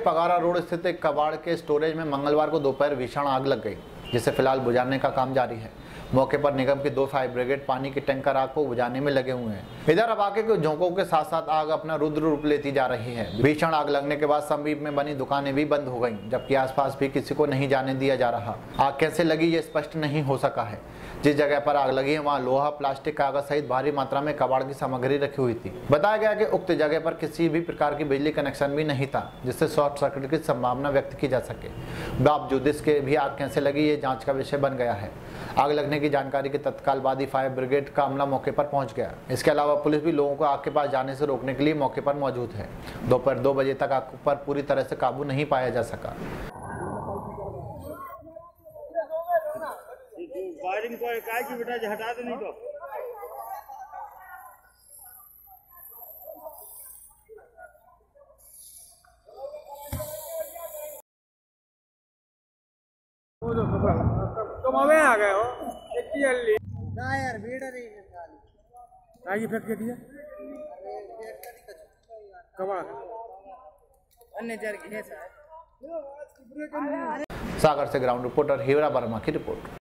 पगारा road स्थित एक कबाड़ के स्टोरेज में मंगलवार को दोपहर भीषण आग लग गई, जिसे फिलहाल बुझाने का काम जारी है। मौके पर निगम की 2 फायर ब्रिगेड पानी के टैंकर आग को बुझाने में लगे हुए हैं। इधर अब आगे के झोंकों के साथ साथ आग अपना रुद्र रूप लेती जा रही है। भीषण आग लगने के बाद समीप में बनी दुकानें भी बंद हो गईं, जबकि आसपास भी किसी को नहीं जाने दिया जा रहा। आग कैसे लगी ये स्पष्ट नहीं हो सका है। जिस जगह पर आग लगी है वहाँ लोहा, प्लास्टिक, कागज सहित भारी मात्रा में कबाड़ की सामग्री रखी हुई थी। बताया गया कि उक्त जगह पर किसी भी प्रकार की बिजली कनेक्शन भी नहीं था, जिससे शॉर्ट सर्किट की संभावना व्यक्त की जा सके। बावजूद इसके भी आग कैसे लगी ये जांच का विषय बन गया है। आग लगने की जानकारी के तत्काल बाद ही फायर ब्रिगेड का अमला मौके पर पहुंच गया। इसके अलावा पुलिस भी लोगों को आग के पास जाने से रोकने के लिए मौके पर मौजूद है। दोपहर 2 बजे तक आग पर पूरी तरह से काबू नहीं पाया जा सका। वायरिंग को काय की बेटा हटा दे, नहीं तो तुम अबे आ गए हो इतनी जल्दी ना यार, भीड़ रही है काय की फेंक के दिया कबाड़ अन्य जर की है। सागर से ग्राउंड रिपोर्टर हीरा वर्मा की रिपोर्ट।